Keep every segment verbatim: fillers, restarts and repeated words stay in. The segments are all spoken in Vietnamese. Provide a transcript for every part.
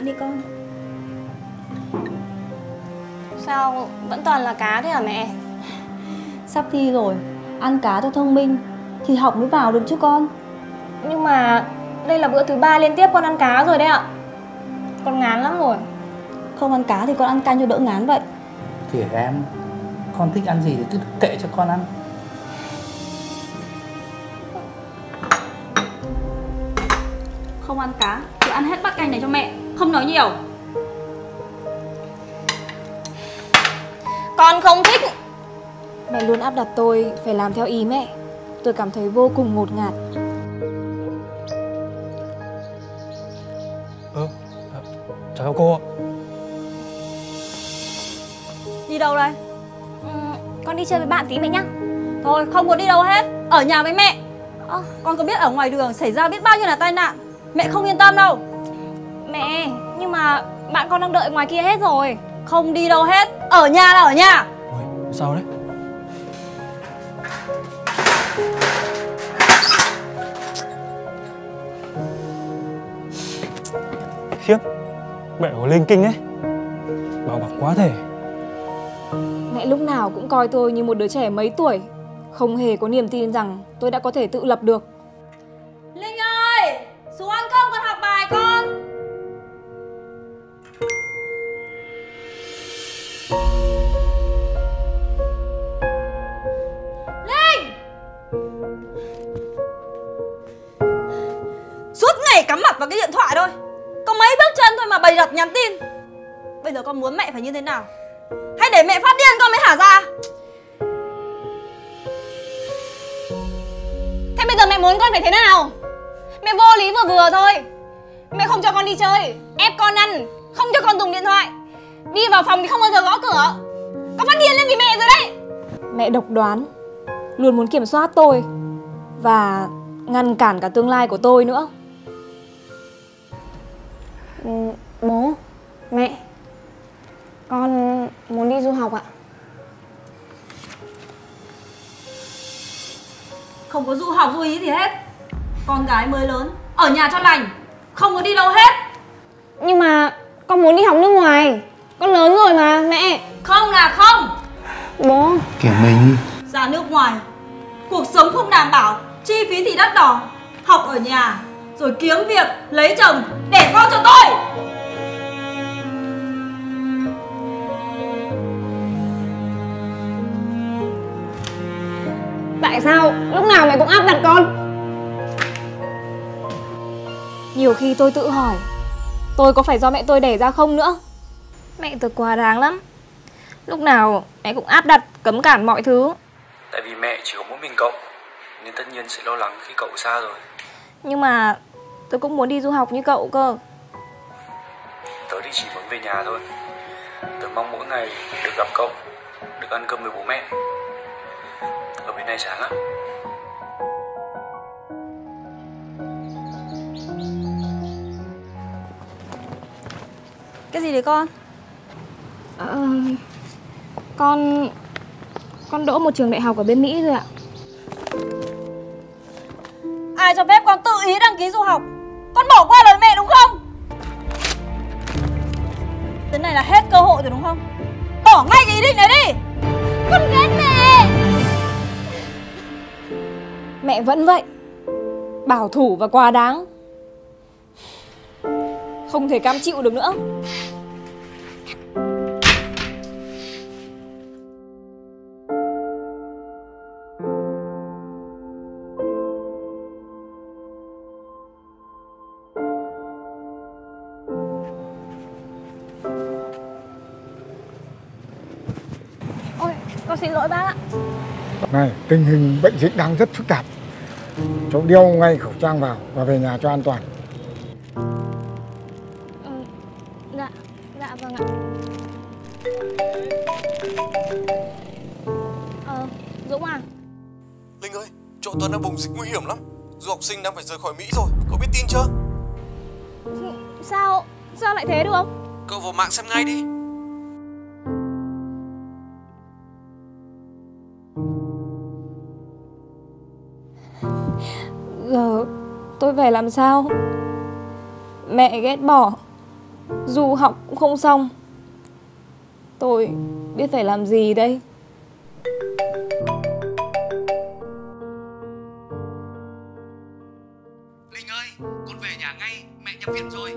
Ăn đi con. Sao vẫn toàn là cá thế hả mẹ? Sắp thi rồi, ăn cá cho thông minh thì học mới vào được chứ con. Nhưng mà đây là bữa thứ ba liên tiếp con ăn cá rồi đấy ạ. Con ngán lắm rồi. Không ăn cá thì con ăn canh cho đỡ ngán vậy. Kìa em, con thích ăn gì thì cứ kệ cho con ăn. Không ăn cá thì ăn hết bát canh này cho mẹ, không nói nhiều. Con không thích. Mẹ luôn áp đặt tôi phải làm theo ý mẹ. Tôi cảm thấy vô cùng ngột ngạt. Ơ, à, chào cô ạ. Đi đâu đây? Ừ, con đi chơi với bạn tí mẹ nhá. Thôi không có đi đâu hết, ở nhà với mẹ. à, Con có biết ở ngoài đường xảy ra biết bao nhiêu là tai nạn. Mẹ không yên tâm đâu. Mẹ, nhưng mà bạn con đang đợi ngoài kia hết rồi. Không đi đâu hết, ở nhà là ở nhà. Ôi, sao đấy? Khiếp, mẹ có lên kinh đấy. Bảo bọc quá thể. Mẹ lúc nào cũng coi tôi như một đứa trẻ mấy tuổi, không hề có niềm tin rằng tôi đã có thể tự lập được. Linh ơi, xuống ăn cơm con học bài con. Linh! Suốt ngày cắm mặt vào cái điện thoại thôi. Có mấy bước chân thôi mà bày đặt nhắn tin. Bây giờ con muốn mẹ phải như thế nào? Hay để mẹ phát điên con mới hả ra? Thế bây giờ mẹ muốn con phải thế nào? Mẹ vô lý vừa vừa thôi. Mẹ không cho con đi chơi, ép con ăn, không cho con dùng điện thoại, đi vào phòng thì không bao giờ gõ cửa. Con phát điên lên vì mẹ rồi đấy. Mẹ độc đoán, luôn muốn kiểm soát tôi và ngăn cản cả tương lai của tôi nữa. Ừ, bố, mẹ, con muốn đi du học ạ. Không có du học du ý gì hết. Con gái mới lớn, ở nhà cho lành, không có đi đâu hết. Nhưng mà con muốn đi học nước ngoài. Con lớn rồi mà mẹ. Không là không. Bố. Kìa mình. Ra nước ngoài, cuộc sống không đảm bảo, chi phí thì đắt đỏ. Học ở nhà, rồi kiếm việc, lấy chồng, đẻ con cho tôi. Tại sao lúc nào mẹ cũng áp đặt con? Nhiều khi tôi tự hỏi, tôi có phải do mẹ tôi đẻ ra không nữa? Mẹ tôi quá đáng lắm. Lúc nào mẹ cũng áp đặt, cấm cản mọi thứ. Tại vì mẹ chỉ có mỗi mình cậu, nên tất nhiên sẽ lo lắng khi cậu xa rồi. Nhưng mà tôi cũng muốn đi du học như cậu cơ. Tớ thì chỉ muốn về nhà thôi. Tớ mong mỗi ngày được gặp cậu, được ăn cơm với bố mẹ. Ở bên này chán lắm. Cái gì đấy con? Ờ, con con đỗ một trường đại học ở bên Mỹ rồi ạ. Ai cho phép con tự ý đăng ký du học? Con bỏ qua lời mẹ đúng không? Thế này là hết cơ hội rồi đúng không? Bỏ ngay cái ý định này đi. Con ghét mẹ. Mẹ vẫn vậy, bảo thủ và quá đáng. Không thể cam chịu được nữa. Ôi, con xin lỗi bác ạ. Này, tình hình bệnh dịch đang rất phức tạp. Cháu đeo ngay khẩu trang vào và về nhà cho an toàn. Ừ, dạ, dạ vâng ạ. Ờ, Dũng à? Linh ơi, chỗ Tuấn đang bùng dịch nguy hiểm lắm. Du học sinh đang phải rời khỏi Mỹ rồi, cậu biết tin chưa? Sao, sao lại thế được không? Cậu vào mạng xem ngay đi. Giờ tôi phải làm sao? Mẹ ghét bỏ, dù học cũng không xong. Tôi biết phải làm gì đây? Linh ơi, con về nhà ngay, mẹ nhập viện rồi.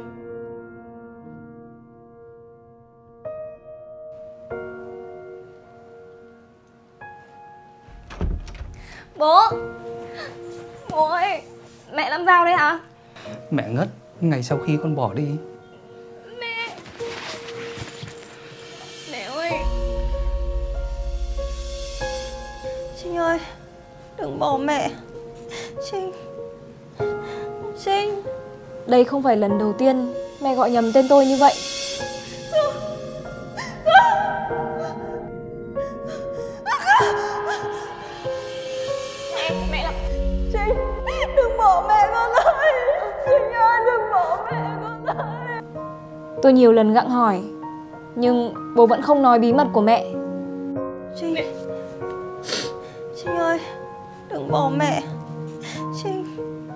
Bố! Bố ơi! Mẹ làm sao đấy hả? Mẹ ngất ngày sau khi con bỏ đi. Mẹ! Mẹ ơi! Trinh ơi, đừng bỏ mẹ. Trinh. Trinh. Đây không phải lần đầu tiên mẹ gọi nhầm tên tôi như vậy. Mẹ, mẹ là... Trinh, đừng bỏ mẹ con ơi. Trinh ơi, đừng bỏ mẹ con ơi. Tôi nhiều lần gặng hỏi, nhưng bố vẫn không nói bí mật của mẹ. Trinh. Trinh ơi, đừng bỏ mẹ. Trinh.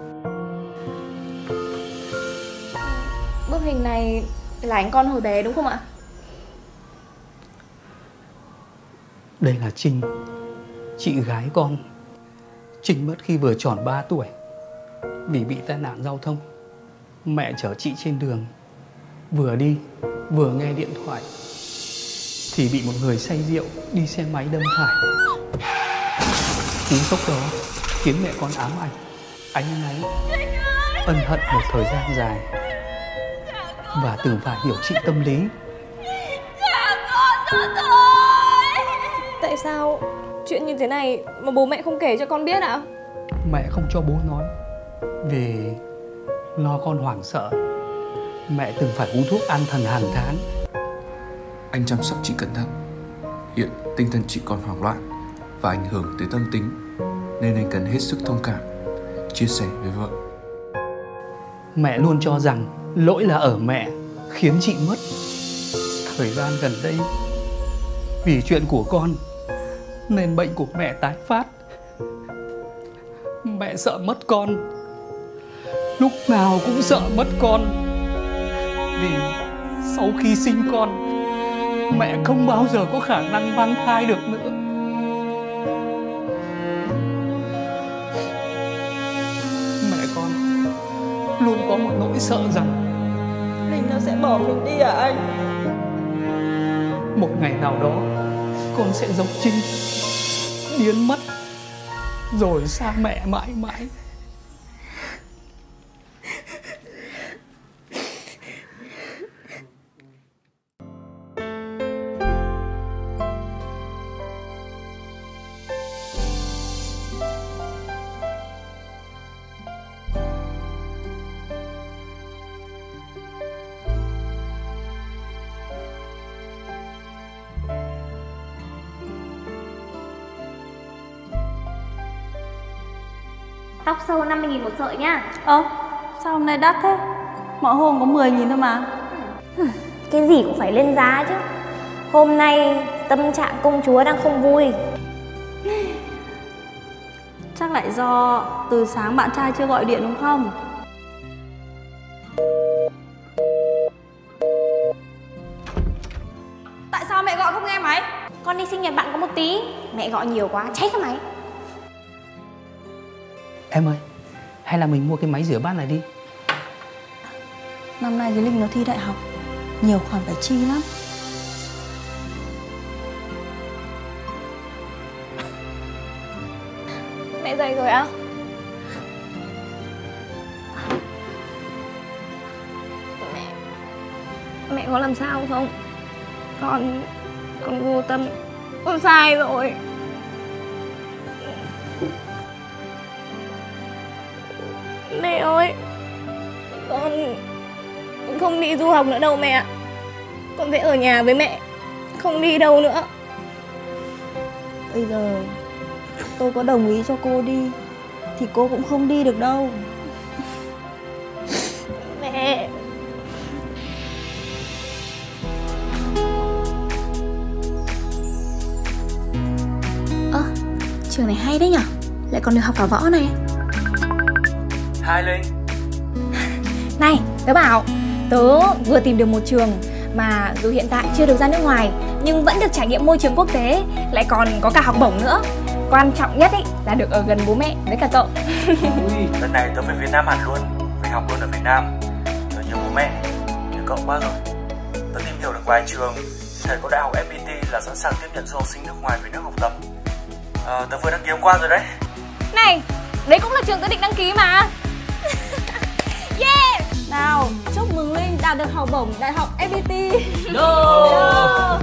Bức hình này là anh con hồi bé đúng không ạ? Đây là Trinh, chị gái con. Trinh mất khi vừa tròn ba tuổi vì bị tai nạn giao thông. Mẹ chở chị trên đường, vừa đi vừa nghe điện thoại thì bị một người say rượu đi xe máy đâm phải. Cú sốc đó khiến mẹ con ám ảnh, áy náy, ân hận một thời gian dài và từng phải điều trị tâm lý. Tại sao chuyện như thế này mà bố mẹ không kể cho con biết ạ? Mẹ không cho bố nói vì lo con hoảng sợ. Mẹ từng phải uống thuốc an thần hàng tháng. Anh chăm sóc chị cẩn thận. Hiện tinh thần chị còn hoảng loạn và ảnh hưởng tới tâm tính, nên anh cần hết sức thông cảm, chia sẻ với vợ. Mẹ luôn cho rằng lỗi là ở mẹ khiến chị mất. Thời gian gần đây vì chuyện của con nên bệnh của mẹ tái phát. Mẹ sợ mất con, lúc nào cũng sợ mất con. Vì sau khi sinh con, mẹ không bao giờ có khả năng mang thai được nữa. Mẹ con luôn có một nỗi sợ rằng Linh nó sẽ bỏ mình đi à anh? một ngày nào đó con sẽ giống Trinh, biến mất rồi xa mẹ mãi mãi. Tóc sâu năm mươi nghìn một sợi nhá. Ơ, sao hôm nay đắt thế? Mọi hôm có mười nghìn thôi mà. Cái gì cũng phải lên giá chứ. Hôm nay tâm trạng công chúa đang không vui. Chắc lại do từ sáng bạn trai chưa gọi điện đúng không? Tại sao mẹ gọi không nghe máy? Con đi sinh nhật bạn có một tí, mẹ gọi nhiều quá cháy cái máy. Em ơi, hay là mình mua cái máy rửa bát này đi. Năm nay cái Linh nó thi đại học, nhiều khoản phải chi lắm. Mẹ dậy rồi á? Mẹ Mẹ có làm sao không? Con Con vô tâm. Con sai rồi. Mẹ ơi, con không đi du học nữa đâu mẹ. Con sẽ ở nhà với mẹ, không đi đâu nữa. Bây giờ tôi có đồng ý cho cô đi thì cô cũng không đi được đâu. Mẹ. Ơ, à, trường này hay đấy nhở, lại còn được học cả võ này. Hai Linh. Này, tớ bảo Tớ vừa tìm được một trường mà dù hiện tại chưa được ra nước ngoài nhưng vẫn được trải nghiệm môi trường quốc tế, lại còn có cả học bổng nữa. Quan trọng nhất ý là được ở gần bố mẹ với cả cậu. Lần này tớ về Việt Nam hẳn luôn, về học luôn ở Việt Nam. Tớ nhớ bố mẹ, nhớ cậu quá rồi. Tớ tìm hiểu được vài trường, thầy có đại học ép pê tê là sẵn sàng tiếp nhận du học sinh nước ngoài về nước học tập. À, tớ vừa đăng ký hôm qua rồi đấy. Này, đấy cũng là trường tớ định đăng ký mà. Yeah! Nào, chúc mừng Linh đạt được học bổng đại học ép pê tê. Đô!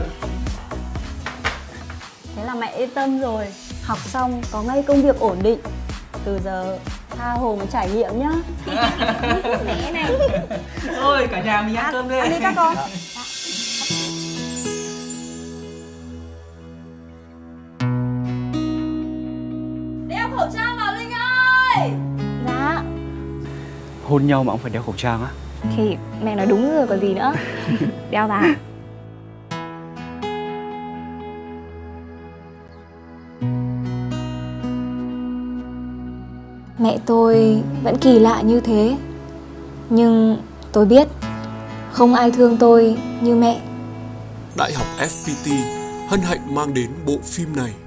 Thế là mẹ yên tâm rồi. Học xong có ngay công việc ổn định. Từ giờ tha hồ mà trải nghiệm nhá. Mẹ này. Thôi cả nhà mình ăn cơm đi. Ăn đi các con. Đeo khẩu trang vào Linh ơi. Dạ. Hôn nhau mà cũng phải đeo khẩu trang á? Thì mẹ nói đúng rồi còn gì nữa. Đeo vào. Mẹ tôi vẫn kỳ lạ như thế. Nhưng tôi biết không ai thương tôi như mẹ. Đại học ép pê tê hân hạnh mang đến bộ phim này.